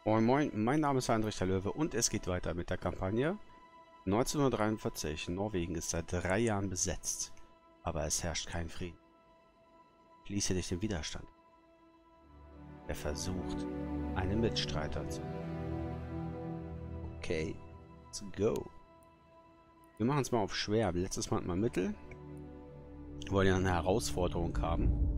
Moin Moin, mein Name ist Heinrich der Löwe und es geht weiter mit der Kampagne. 1943, Norwegen ist seit 3 Jahren besetzt, aber es herrscht kein Frieden. Schließe dich dem Widerstand. Er versucht, einen Mitstreiter zu... Okay, let's go. Wir machen es mal auf schwer. Letztes Mal hatten wir Mittel. Wir wollen ja eine Herausforderung haben.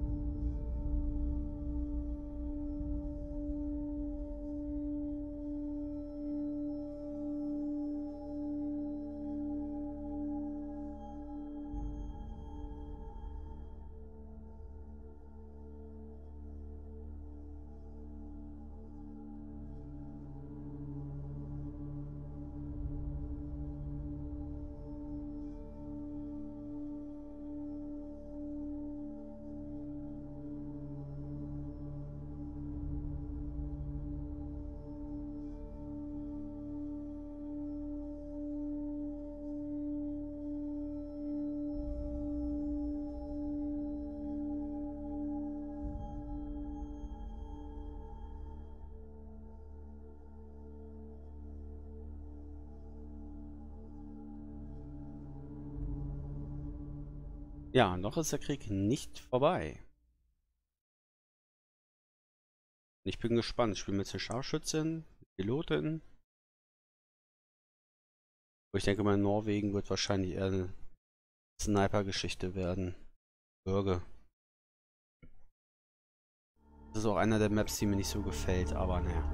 Ja, noch ist der Krieg nicht vorbei. Ich bin gespannt. Ich spiele mit der Scharfschützin, Pilotin. Ich denke mal, Norwegen wird wahrscheinlich eher eine Sniper-Geschichte werden. Bürger. Das ist auch einer der Maps, die mir nicht so gefällt, aber naja.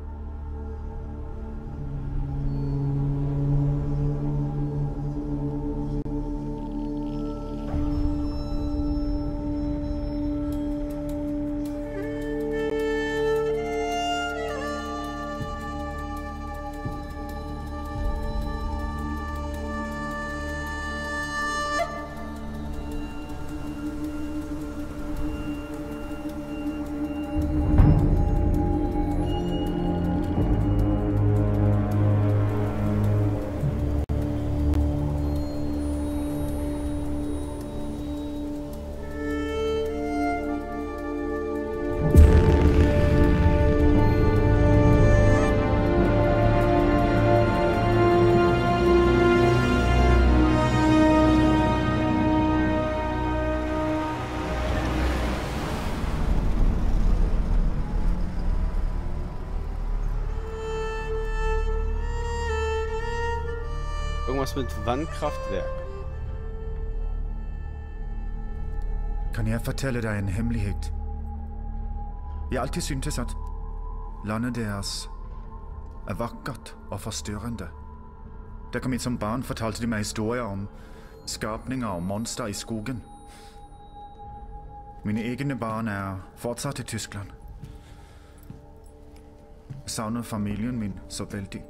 Irgendwas mit Vannkraftverk. Kan jeg fortelle deg en hemmelighet? Jeg alltid syntes at landet deres er vakkert og forstyrrende. Da jeg kom hit som barn, fortalte de meg historier om skapninger og monster i skogen. Mine egne barn er fortsatt i Tyskland. Jeg savner familien min så veldig.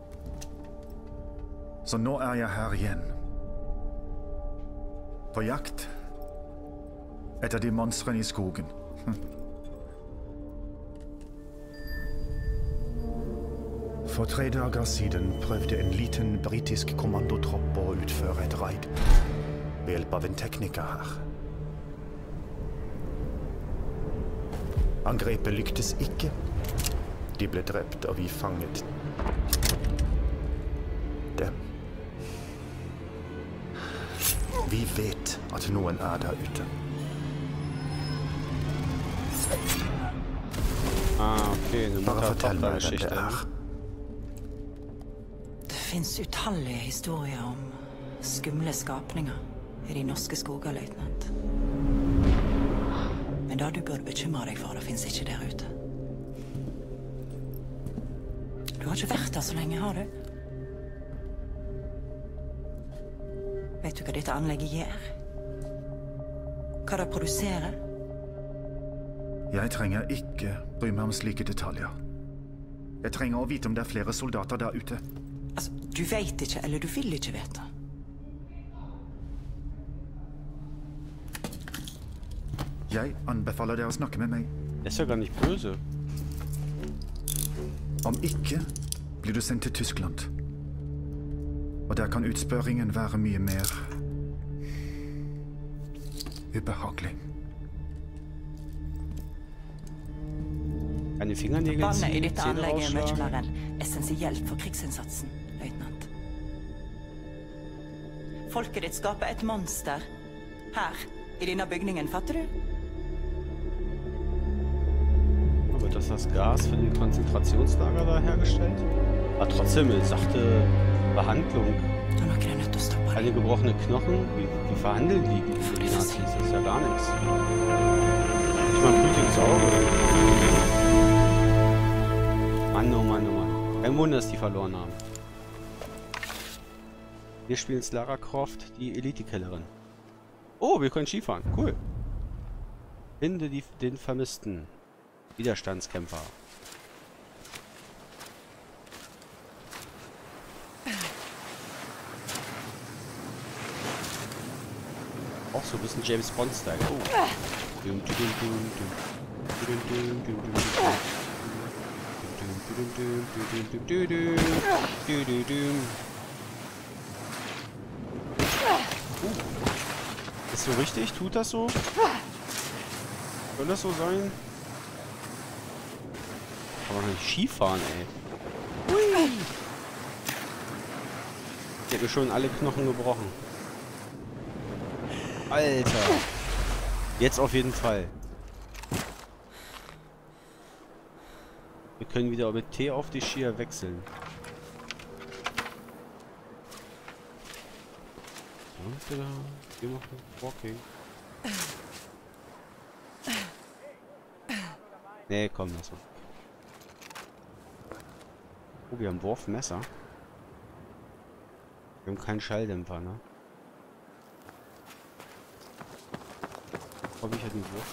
Så nå er jeg her igjen. På jakt etter de monstrene i skogen. For 3 dager siden prøvde en liten britisk kommandotropp å utføre et raid ved hjelp av en tekniker her. Angrepet lyktes ikke. De ble drept, og vi fanget dem. Vi vet at noen er der ute. Okay, Bare fortell meg hvem det er. Det finnes utallige historier om skumle skapninger i de norske skoger, løytnant. Men det du burde bekymre deg for, det finnes ikke der ute. Du har ikke vært der så lenge, har du? Vet du hva dette anlegget gjør? Hva det produserer? Jeg trenger ikke bry meg om slike detaljer. Jeg trenger å vite om det er flere soldater der ute. Altså, du vet ikke, eller du vil ikke vite. Jeg anbefaler deg å snakke med meg. Er ist ja gar nicht böse. Om ikke blir du sendt til Tyskland. Og der kan utspørringen være mye mer ubehagelig. Keine Fingernägel Vannet i ziehen, dette Zähne anlegget er mye rausschlagen. mer enn essensielt for krigsinnsatsen, løytnant. Folket ditt skaper et monster. Her, i denne bygningen, fatter du? Wird das Gas für die Konzentrationslager da hergestellt? Aber trotzdem eine sachte Behandlung. Da er noen er nødt til å stoppe Alle det. gebrochene Knochen, wie verhandeln die Nazis? Das ist ja gar nichts. Ich meine, blutiges Auge. Mann, oh Mann, oh Mann. Kein Wunder, dass die verloren haben. Wir spielen jetzt Lara Croft, die Elite-Killerin. Oh, wir können Skifahren. Cool. Finde den Vermissten. Widerstandskämpfer. Auch so ein bisschen James Bond-Style. Oh. Ist so richtig? Tut das so? Soll das so sein? Kann man nicht Skifahren, ey. Hui. Ich hätte mir schon alle Knochen gebrochen. Alter. Jetzt auf jeden Fall. Wir können wieder mit T auf die Skier wechseln. Und wir machen Walking. Nee, komm, das war. Oh, wir haben Wurfmesser. Wir haben keinen Schalldämpfer, ne? Hab ich ja den Wurf.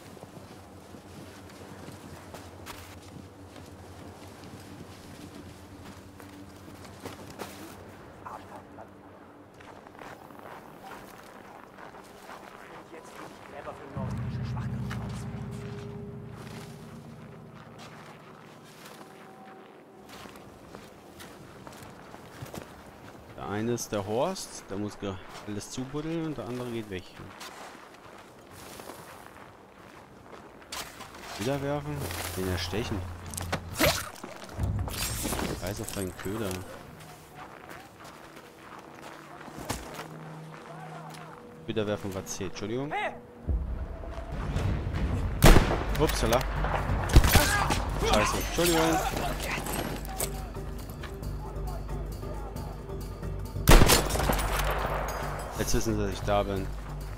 Der eine ist der Horst, der muss alles zubuddeln und der andere geht weg. Wieder werfen? Den erstechen. Scheiß auf deinen Köder. Wieder werfen war C. Entschuldigung. Upsala. Scheiße. Entschuldigung. Jetzt wissen sie, dass ich da bin.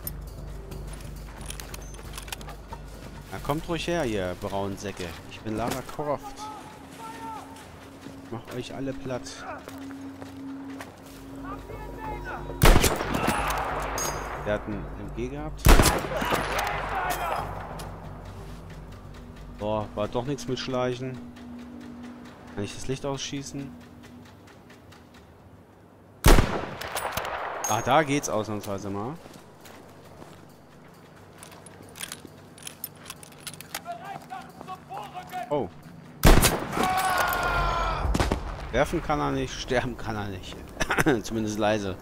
Na, kommt ruhig her, ihr braunen Säcke. Ich bin Lara Croft. Ich mach euch alle platt. Der hat einen MG gehabt. Boah, war doch nichts mit Schleichen. Kann ich das Licht ausschießen? Ah, da geht's ausnahmsweise mal. Oh. Werfen kann er nicht, sterben kann er nicht. Zumindest leise.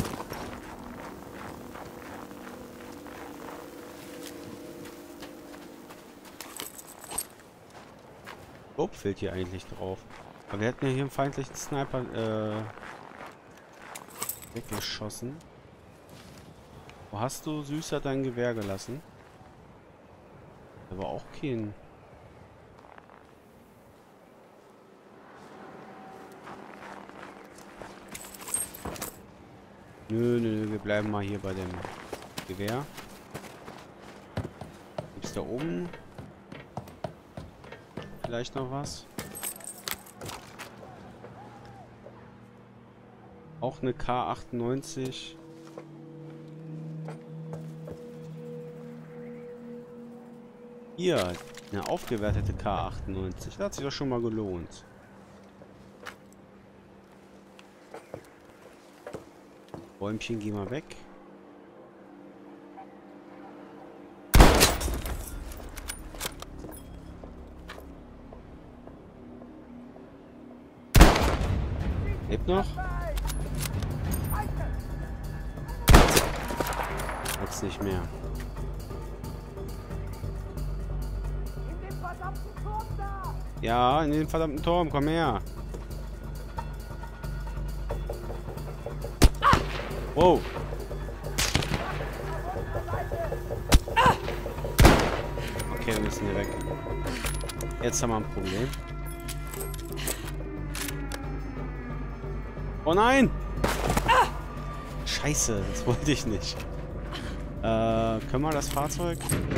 Ob fehlt hier eigentlich drauf. Aber wir hatten ja hier einen feindlichen Sniper weggeschossen. Wo hast du, Süßer, dein Gewehr gelassen? Aber auch kein. Nö, wir bleiben mal hier bei dem Gewehr. Gibt's da oben vielleicht noch was? Auch eine K98. Hier, eine aufgewertete K98. Das hat sich doch schon mal gelohnt. Bäumchen, geh mal weg. Lebt noch? Jetzt nicht mehr. In dem verdammten Turm da! Ja, in den verdammten Turm, komm her. Wow. Okay, wir müssen hier weg. Jetzt haben wir ein Problem. Oh nein! Scheiße, das wollte ich nicht. Können wir das Fahrzeug?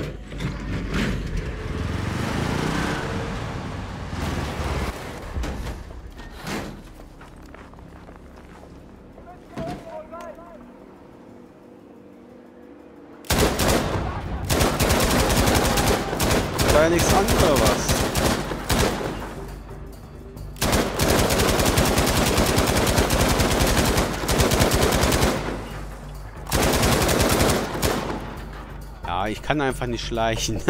War ja nichts anderes, oder was? Ja, ich kann einfach nicht schleichen.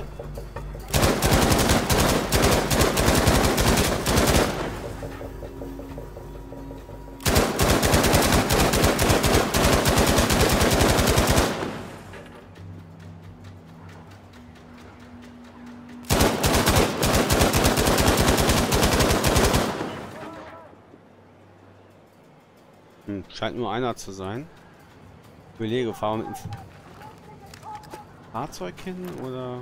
Scheint nur einer zu sein. Ich überlege, fahren wir mit dem Fahrzeug hin oder...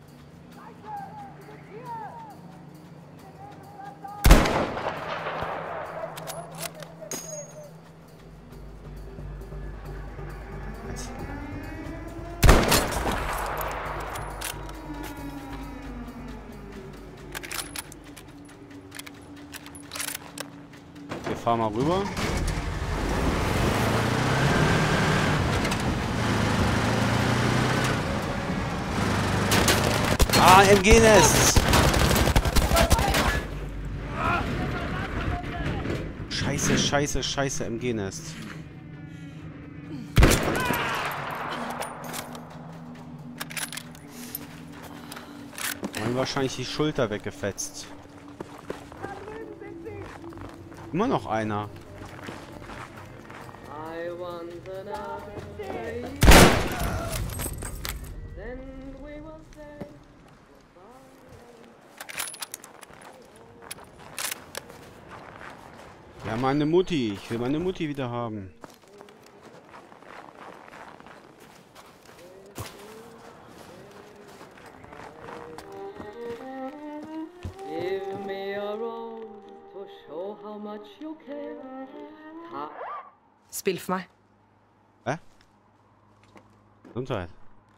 Wir fahren mal rüber. Ah, MG-Nest! Scheiße, scheiße, scheiße, MG-Nest. Haben wahrscheinlich die Schulter weggefetzt. Immer noch einer. Ja, meine Mutti. Ich will meine Mutti wieder haben. Spill for meg. Hä? Gesundheit.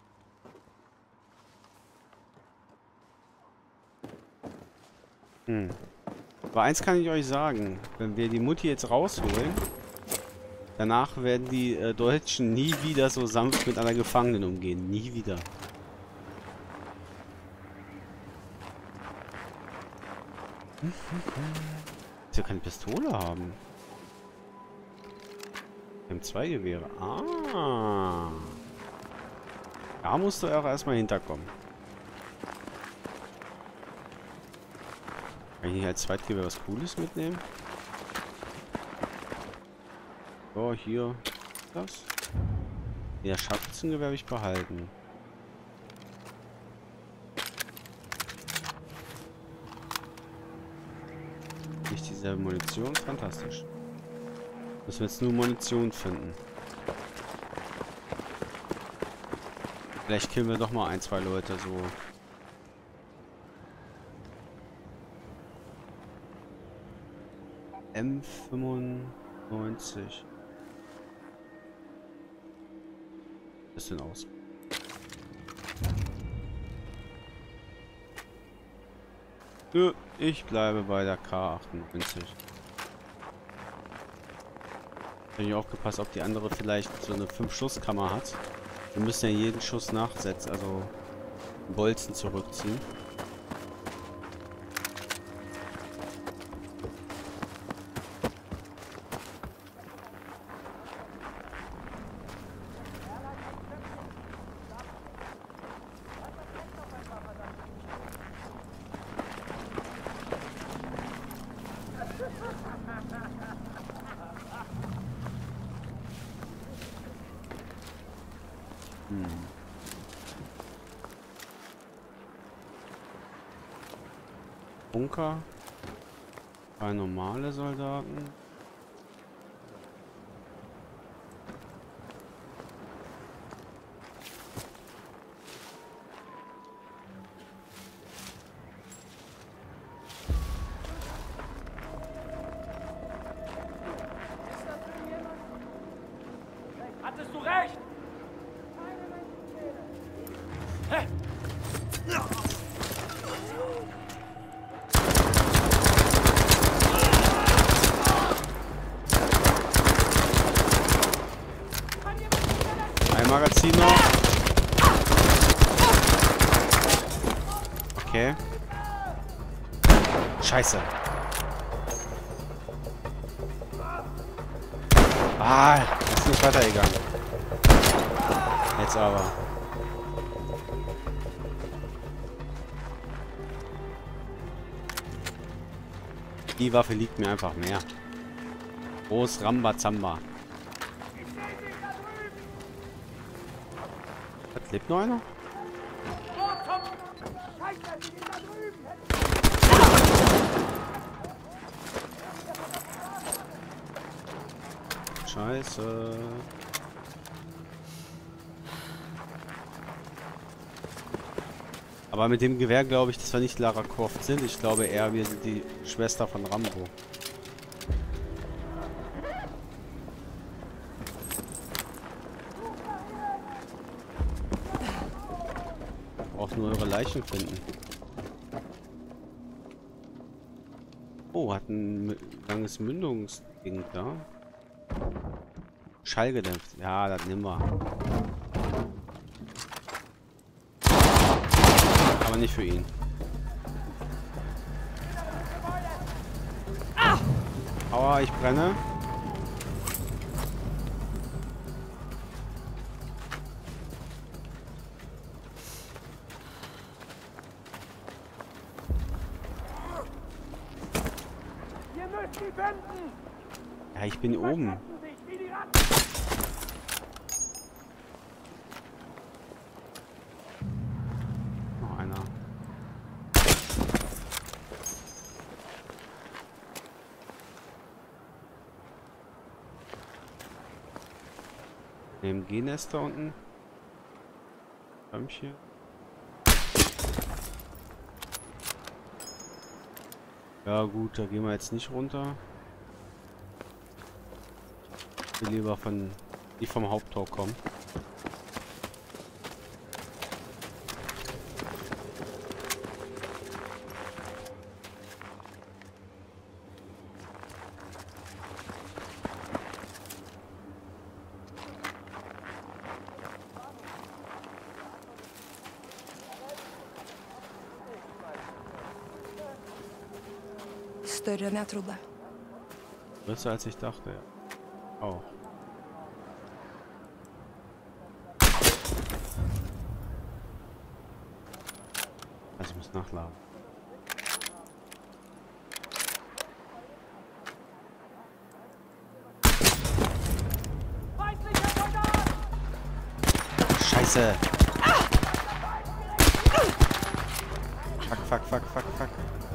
Aber eins kann ich euch sagen. Wenn wir die Mutti jetzt rausholen, danach werden die Deutschen nie wieder so sanft mit einer Gefangenen umgehen. Nie wieder. Dass wir keine Pistole haben. Wir haben 2 Gewehre. Ah. Da musst du auch erstmal hinterkommen. Kann ich nicht als Zweitgewehr was Cooles mitnehmen? So, hier. Das. Ja, Scharfschützengewehr habe ich behalten. Nicht dieselbe Munition? Fantastisch. Müssen wir jetzt nur Munition finden. Vielleicht killen wir doch mal 1, 2 Leute so. M95. Was ist denn aus? Nö, ich bleibe bei der K98. Habe ich auch gepasst, ob die andere vielleicht so eine 5-Schuss-Kammer hat. Wir müssen ja jeden Schuss nachsetzen, also Bolzen zurückziehen. Bunker. 2 normale Soldaten. Hattest du recht? Hey. Ein Magazin noch. Okay. Scheiße. Ah, ist nicht weitergegangen. Jetzt aber. Die Waffe liegt mir einfach mehr. Groß Rambazamba. Was, lebt noch einer? Scheiße. Aber mit dem Gewehr glaube ich, dass wir nicht Lara Croft sind. Ich glaube eher, wir sind die Schwester von Rambo. Braucht nur eure Leichen finden. Oh, hat ein langes Mündungsding da. Schallgedämpft. Ja, das nehmen wir. Aber nicht für ihn. Aua, ich brenne. Ihr müsst die wenden! Ja, ich bin oben. Wie die Ratten! Noch einer. MG-Nester unten. Bäumchen. Ja gut, da gehen wir jetzt nicht runter. Ich will lieber von die vom Haupttor kommen. Större än jag trodde. Größer als ich dachte. Auch. Also ich muss nachladen. Feindlicher Soldat! Scheiße! Fuck, fuck, fuck, fuck, fuck.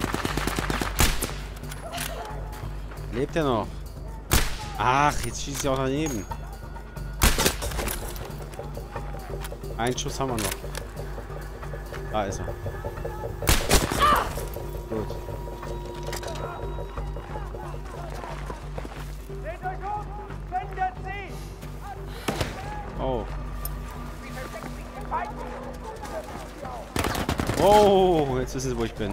Lebt er noch? Ach, jetzt schießt er auch daneben. Einen Schuss haben wir noch. Da ist er. Gut. Seht euch um! Wendet sie! Oh. Oh, jetzt wissen sie, wo ich bin.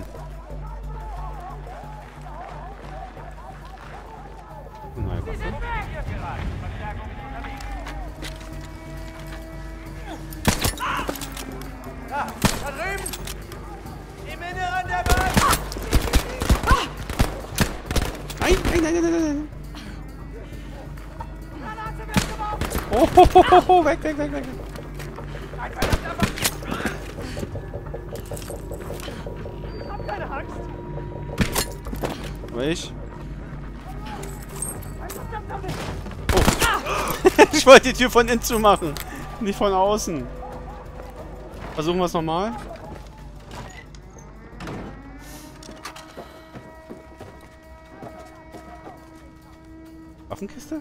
Neue Sie Waffe. sind weg! Hier gerade! Verstärkung ist unterwegs! Da! Da drüben! Im Inneren der Wand! Nein, nein, nein, nein, nein, nein. Granate weggeworfen! Oh, weg, weg, weg, weg. Ein verdammter Mann! Ich hab keine Angst! Aber ich? Ein verdammter Mann! Ich wollte die Tür von innen zumachen. Nicht von außen. Versuchen wir es nochmal. Waffenkiste?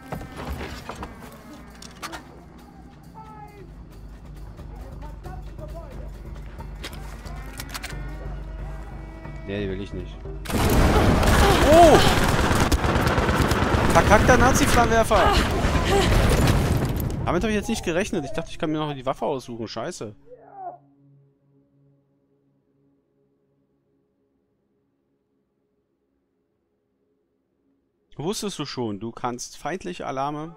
Nee, die will ich nicht. Oh! Verkackter Nazi-Flammenwerfer! Damit habe ich jetzt nicht gerechnet. Ich dachte, ich kann mir noch die Waffe aussuchen. Scheiße. Wusstest du schon, du kannst feindliche Alarme...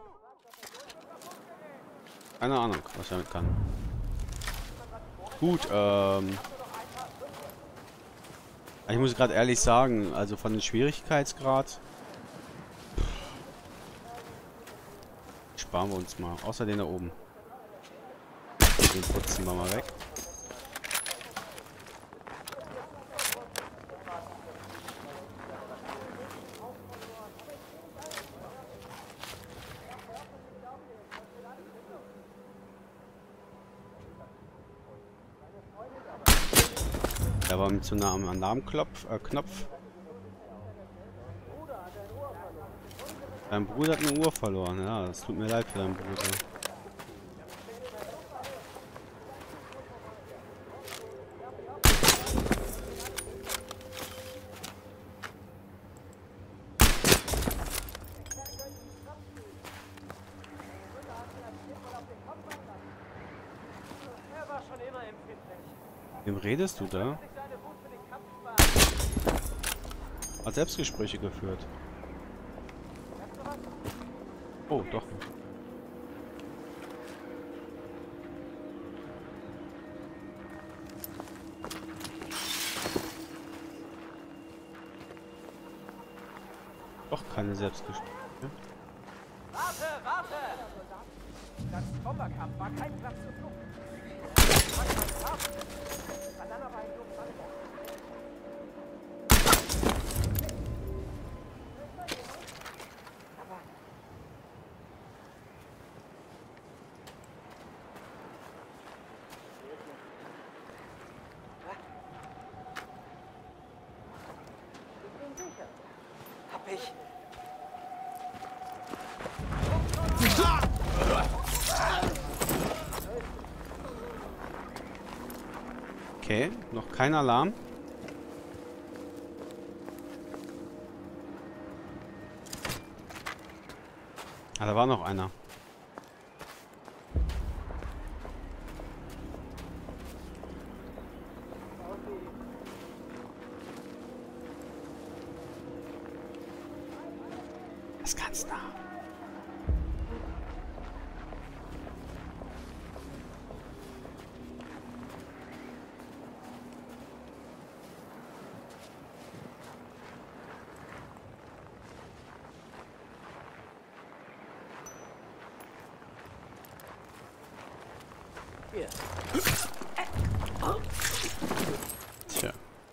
Keine Ahnung, was ich damit kann. Gut, ich muss gerade ehrlich sagen, also von dem Schwierigkeitsgrad... Sparen wir uns mal. Außer den da oben. Den putzen wir mal weg. Da war mit so einem Alarmknopf. Dein Bruder hat eine Uhr verloren. Ja, das tut mir leid für deinen Bruder. Wem redest du da? Hat Selbstgespräche geführt. Oh, doch. Doch keine Selbstgespräche. Warte, warte! Das Bomberkampf war kein Platz zur Flucht. Dann aber ein Luftballon. Hab ich. Okay, noch kein Alarm. Ah, da war noch einer. Das ist ganz nah. Hier. Tja.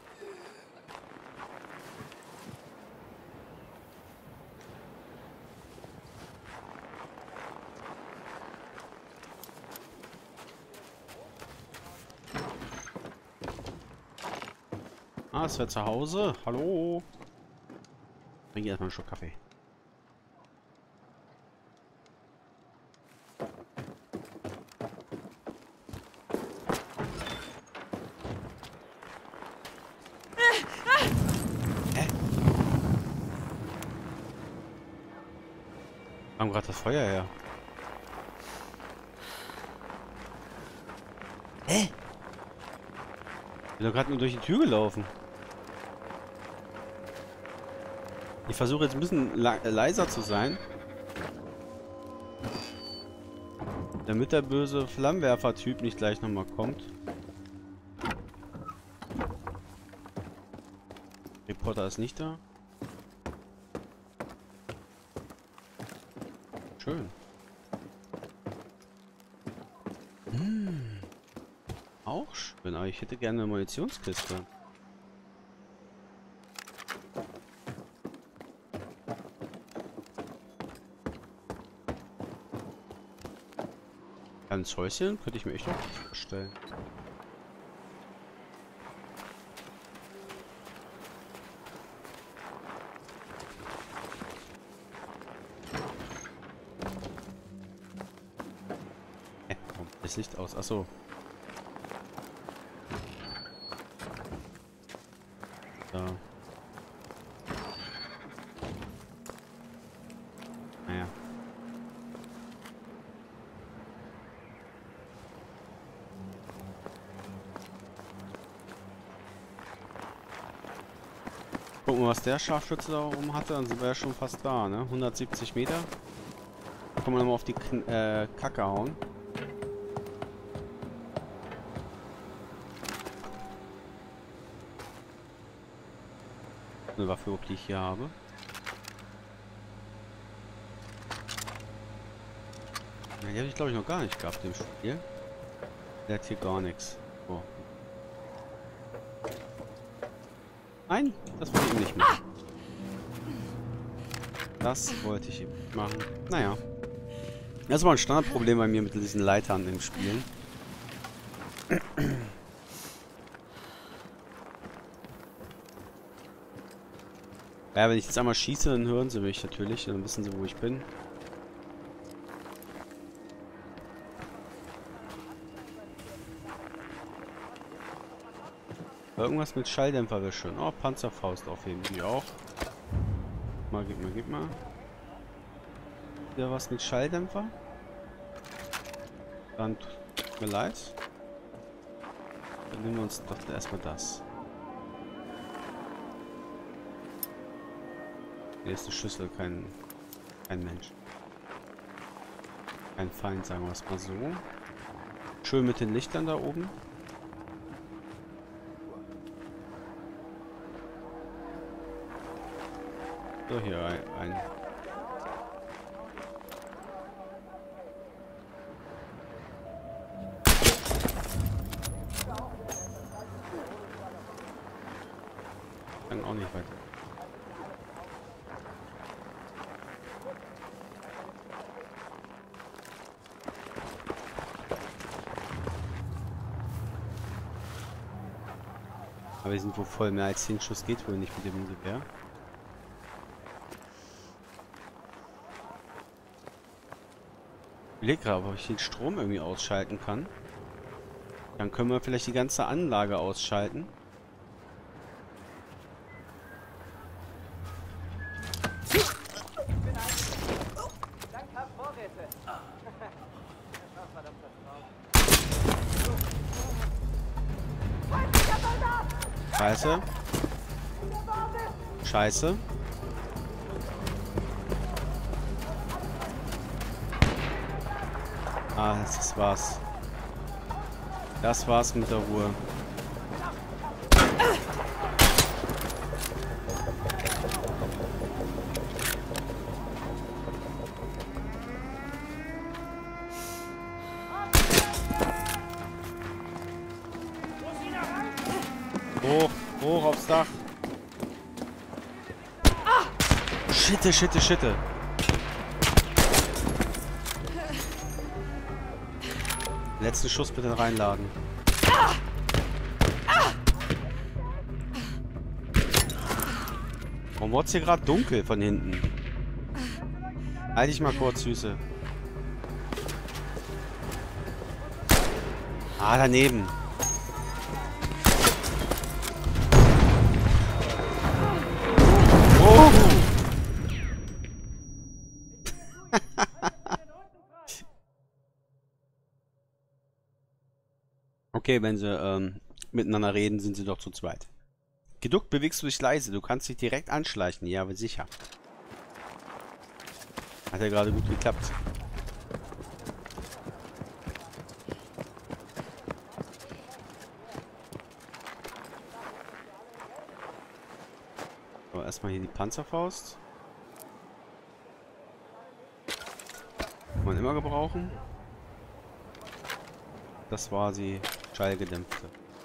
Ah, es wäre zu Hause. Hallo. Bring erstmal einen Schluck Kaffee. Kam gerade das Feuer her. Hä? Ich bin doch gerade nur durch die Tür gelaufen. Ich versuche jetzt ein bisschen leiser zu sein. Damit der böse Flammenwerfer-Typ nicht gleich nochmal kommt. Reporter ist nicht da. Schön. Auch schön, aber ich hätte gerne eine Munitionskiste. Ein Häuschen könnte ich mir echt auch vorstellen. das Licht aus? Achso. Da. Naja. Gucken wir, was der Scharfschütze da oben hatte, dann sind wir ja schon fast da, ne? 170 Meter. Da können wir nochmal auf die Kacke hauen. Eine Waffe, die ich hier habe. Ja, die habe ich glaube ich noch gar nicht gehabt im Spiel. Der hat hier gar nichts. Oh. Nein, das wollte ich eben nicht machen. Das wollte ich eben nicht machen. Naja. Das war ein Standardproblem bei mir mit diesen Leitern im Spielen. Ja, wenn ich jetzt einmal schieße, dann hören sie mich natürlich. Dann wissen sie, wo ich bin. Irgendwas mit Schalldämpfer wäre schön. Oh, Panzerfaust aufheben. Die auch. Gib mal. Wieder was mit Schalldämpfer. Dann tut mir leid. Dann nehmen wir uns doch erstmal das. Hier ist eine Schüssel, kein Mensch. Kein Feind, sagen wir es mal so. Schön mit den Lichtern da oben. So, hier ein. Kann auch nicht weiter. Aber wir sind wohl voll, mehr als 10 Schuss geht wohl nicht mit dem Gewehr. Ich überlege gerade, ob ich den Strom irgendwie ausschalten kann. Dann können wir vielleicht die ganze Anlage ausschalten. Scheiße. Scheiße. Ah, das war's. Das war's mit der Ruhe. Hoch aufs Dach. Schitte. Letzten Schuss bitte reinladen. Warum wurde es hier gerade dunkel von hinten? Halt dich mal kurz, Süße. Ah, daneben. Oh. Okay, wenn sie miteinander reden, sind sie doch zu zweit. Geduckt bewegst du dich leise. Du kannst dich direkt anschleichen. Ja, aber sicher. Hat ja gerade gut geklappt. So, erstmal hier die Panzerfaust. Kann man immer gebrauchen. Das war sie. Schallgedämpfte.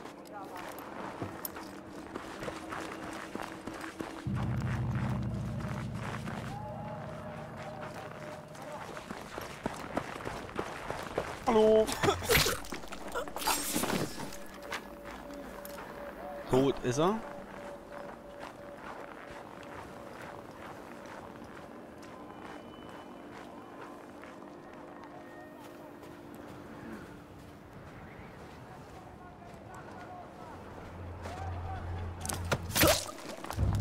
Hallo. Tot ist er.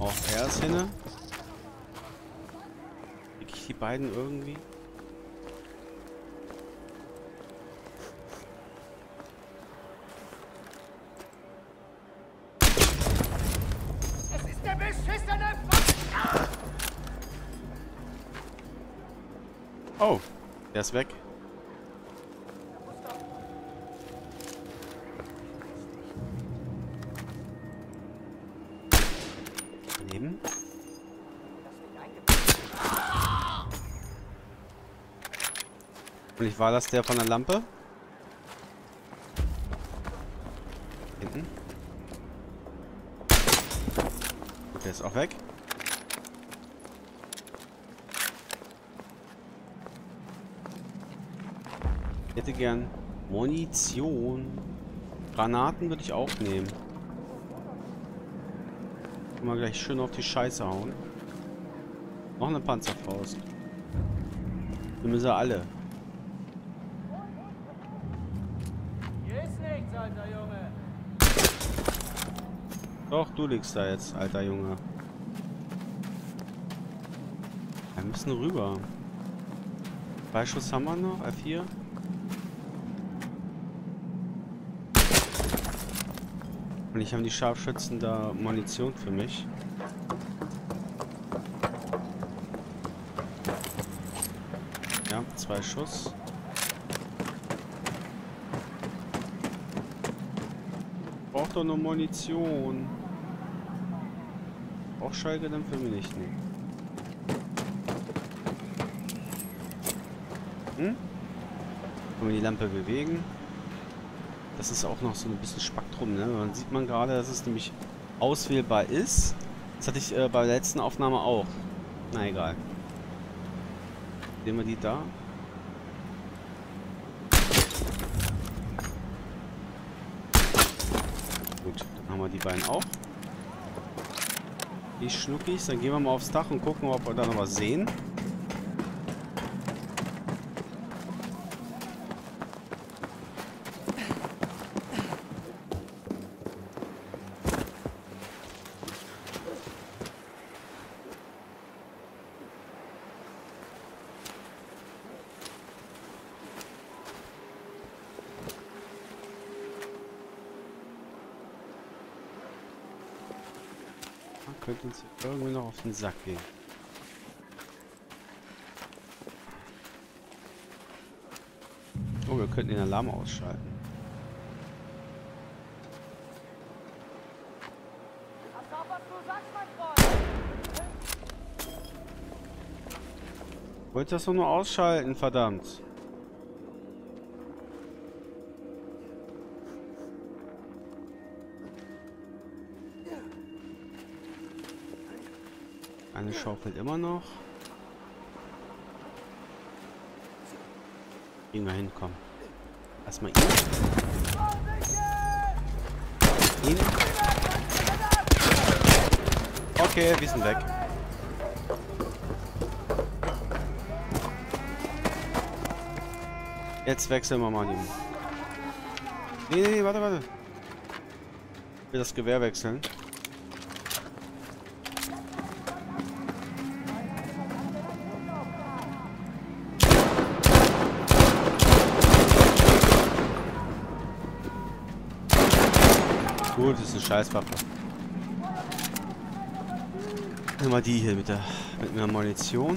Auch er ist hinne. Krieg ich die beiden irgendwie? Es ist der beschissene Oh, der ist weg. Daneben. Und ich war das der von der Lampe? Hinten. Der ist auch weg. Ich hätte gern Munition. Granaten würde ich auch nehmen. Mal gleich schön auf die Scheiße hauen. Noch eine Panzerfaust. Wir müssen alle. Hier ist nichts, alter Junge. Doch, du liegst da jetzt, alter Junge. Wir müssen rüber. 2 Schuss haben wir noch, F4. Und ich habe die Scharfschützen da Munition für mich. Ja, 2 Schuss. Braucht doch nur Munition. Braucht Schalke dann für mich nicht. Können wir die Lampe bewegen? Das ist auch noch so ein bisschen Spektrum, ne? Man sieht man gerade, dass es nämlich auswählbar ist. Das hatte ich bei der letzten Aufnahme auch. Na egal. Sehen wir die da? Gut, dann haben wir die beiden auch. Die Schnuckis, dann gehen wir mal aufs Dach und gucken, ob wir da noch was sehen. Könnte uns irgendwie noch auf den Sack gehen. Oh, wir könnten den Alarm ausschalten. Pass auf, was du sagst, mein Freund. Wollte das doch nur ausschalten, verdammt. Eine schaufelt immer noch. Gehen wir hin, komm. Erstmal ihn. Ihn. Okay, wir sind weg. Jetzt wechseln wir mal die. Nee, warte. Ich will das Gewehr wechseln. Gut, das ist eine Scheißwaffe. Nimm mal die hier mit einer Munition.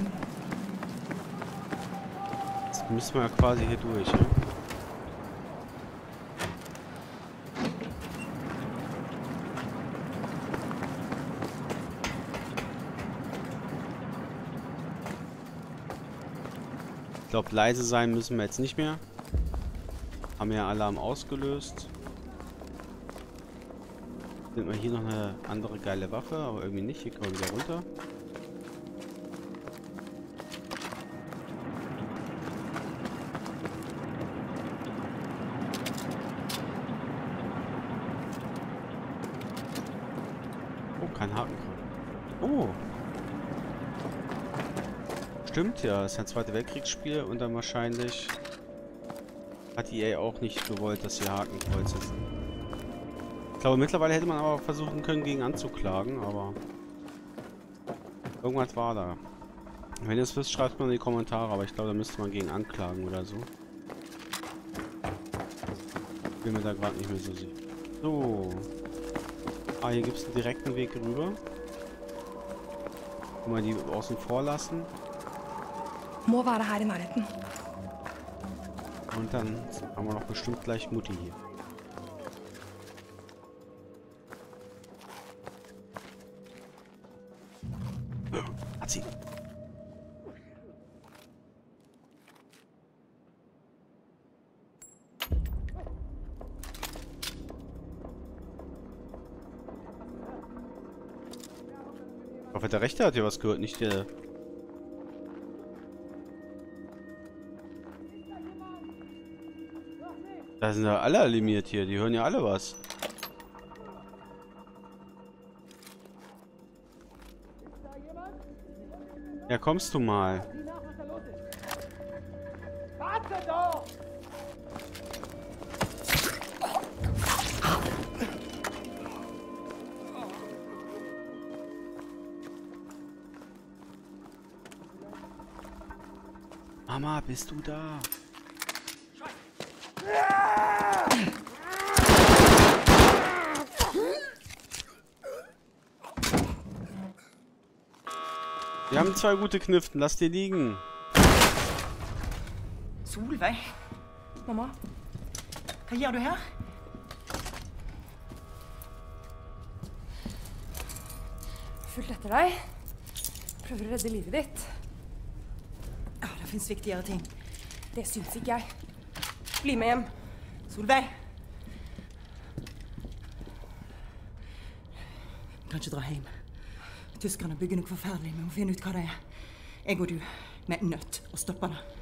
Jetzt müssen wir ja quasi hier durch. Ne? Ich glaube, leise sein müssen wir jetzt nicht mehr. Haben ja Alarm ausgelöst. Sind wir hier noch eine andere geile Waffe, aber irgendwie nicht. Hier kommen wir wieder runter. Oh, kein Hakenkreuz. Oh! Stimmt ja, das ist ein Zweiter Weltkriegsspiel und dann wahrscheinlich hat EA auch nicht gewollt, dass hier Hakenkreuze sind. Ich glaube, mittlerweile hätte man aber versuchen können, gegen anzuklagen, aber Irgendwas war da. Wenn ihr es wisst, schreibt mal in die Kommentare, aber ich glaube, da müsste man gegen anklagen oder so. Bin mir da gerade nicht mehr so sicher. So. Ah, hier gibt es einen direkten Weg rüber. Kann man die außen vor lassen. Må være her I nærheten. Und dann haben wir noch bestimmt gleich Mutti hier. Hat sie. Ich hoffe, der Rechte hat hier was gehört, nicht der... Da sind ja alle alarmiert hier, die hören ja alle was. Ja, kommst du mal. Warte doch! Mama, bist du da? Wir haben 2 gute Kniften, lass dir liegen. Solveig? Mamma, Hva gjør du her? fulgt etter deg. Prøver å redde livet ditt. Ja, det finnes viktigere ting. Det syns ikke jeg. Bli med hjem. Solveig! Vi kan ikke dra hjem. Tyskerne bygger noe forferdelig. Vi må finne ut hva det er. Jeg og du, vi er nødt å stoppe det.